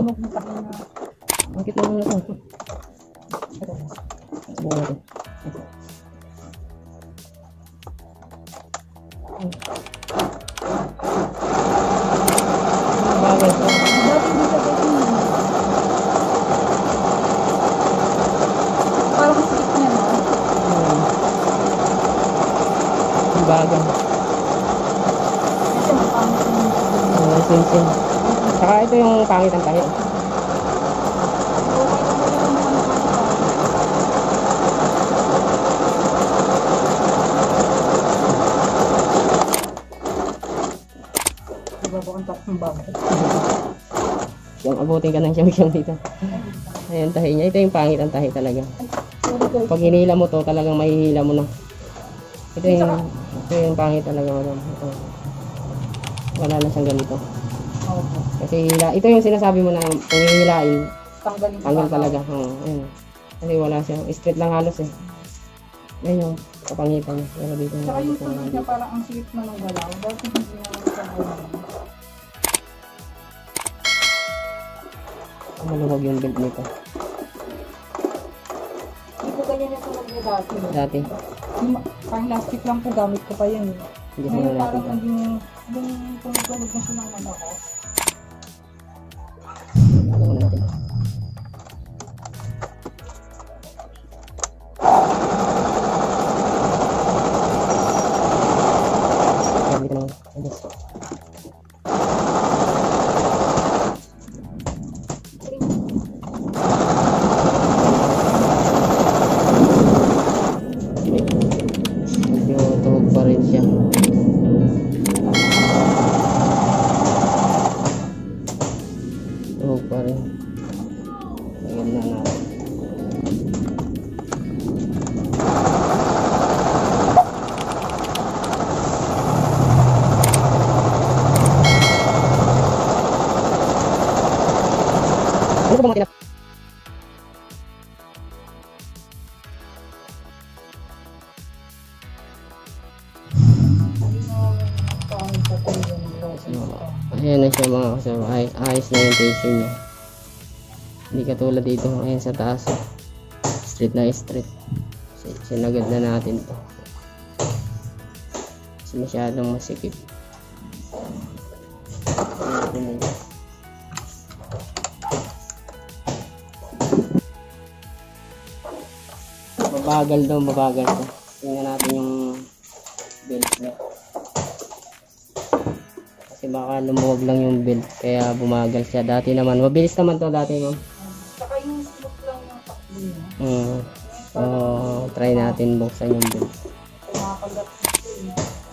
tuhog ng tahi na. Bakit naman na ito? Subukan natin. Bagay ito. Parang sikip niya, no? Bagay. Kasi mapangit yung Sin-sin. Saka ito yung pangit ang tahi. Yung abutin ka ng siyang-siyang dito. Ayan tahi niya. Ito yung pangit ang tahi talaga. Pag hinila mo to, talagang mahihila mo na. Ito yung pangit talaga. Wala na siyang ganito. Kasi hila. Ito yung sinasabi mo na kung hihilain, tanggal talaga. Ayan. Kasi wala siya. Straight lang halos eh. Ayan yung kapangitan niya. Pero dito saka yung tulog niya parang ang sikip na ng galaw. Dati hindi na nagkakaroon. Maluwag yung belt nito. Hindi ko ganyan yung tulog niya dati. Dati. Parang plastic lang po gamit ko pa yan. Ngayon parang naging tulog na siya ng malakas. Tuhog pa rin siya. Tuhog pa rin. Lagyan na natin. Ano ba mga tinap? Ayan na siya mga kasama. Ayos na yung tension niya. Hindi katulad dito. Ayan sa taas. Straight na straight. Sinagad na natin to. Kasi masyadong masikip. Mabagal daw, mabagal to. Tingnan natin yung belt niya. Kasi baka lumuwag lang yung belt kaya bumagal siya. Dati naman, mabilis naman to dati, ma'am. Saka yung smooth lang yung takbo niya. So, try natin buksan yung belt. Makakagat ito eh.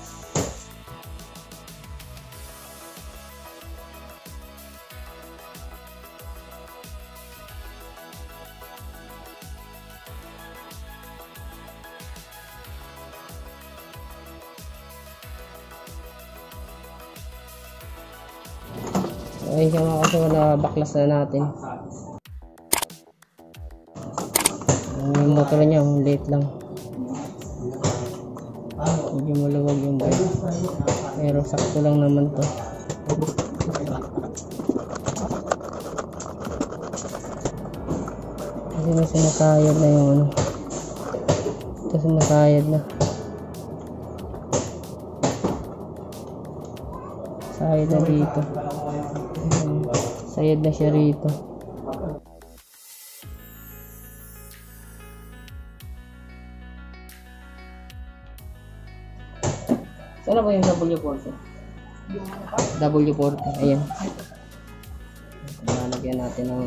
Ayun siya mga kasama na baklas na natin. Yung motor niya, late lang. Hindi maluwag yung bike. Pero sakto lang naman to. Kasi may sumasayad na yung ano. Ito sumasayad na. Sayad na dito. Sayad na siya rito. Sana ba yung W40? W40, ayan. Lalagyan natin ng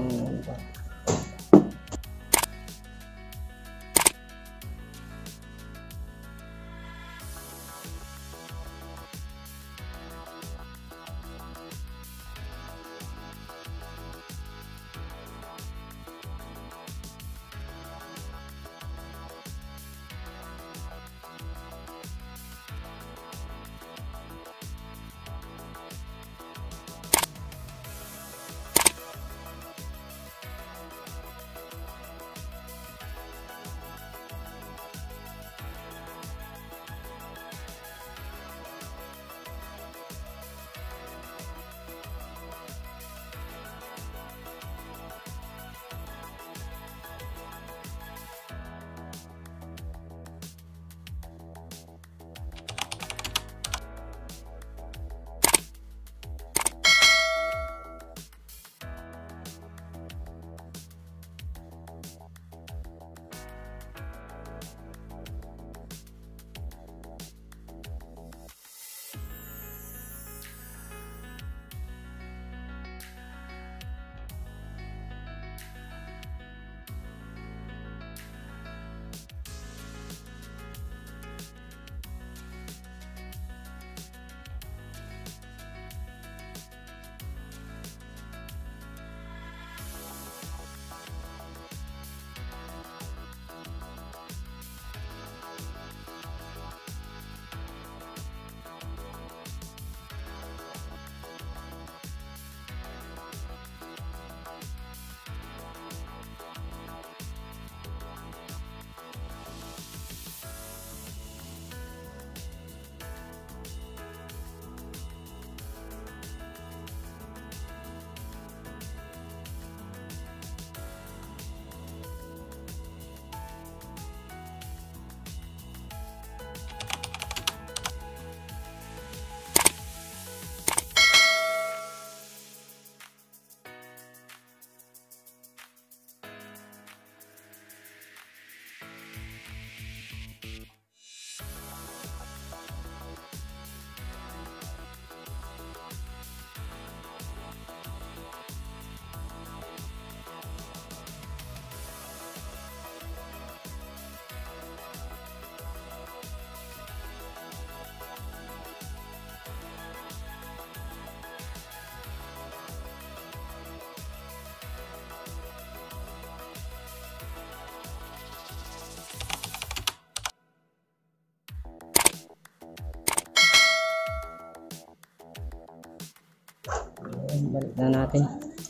Balik na natin.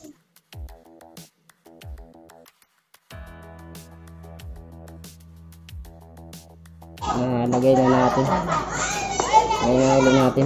Lagay na natin. Lagay na ulit natin.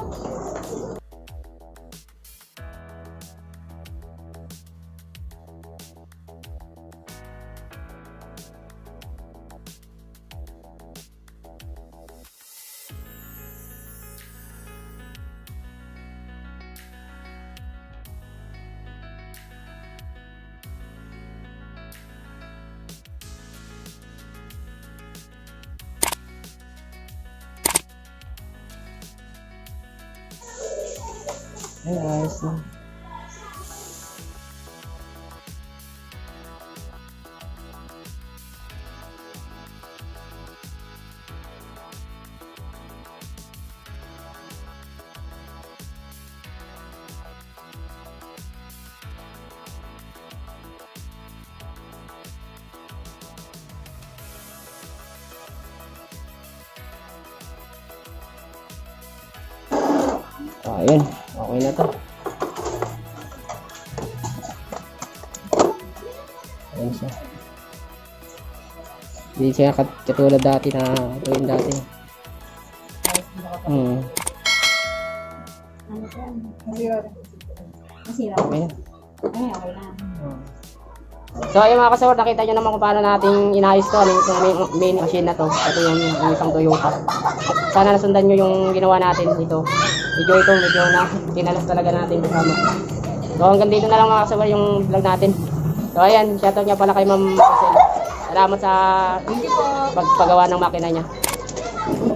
Ay, ayos na. Ayan. Okay na to. Ayan siya. Hindi siya katulad dati na ito yung dati. Masira. Okay. Ay, okay na. So ayun mga kasawad, nakita nyo naman kung paano natin inayos to. Itong main machine na to. Ito yung isang Toyota. Sana nasundan nyo yung ginawa natin dito. Medyo na tinalas talaga natin kasama. So hanggang dito na lang mga kasawad yung vlog natin. So ayan, shoutout nga pala kay Ma'am Marcel. Salamat sa pagpagawa ng makina niya.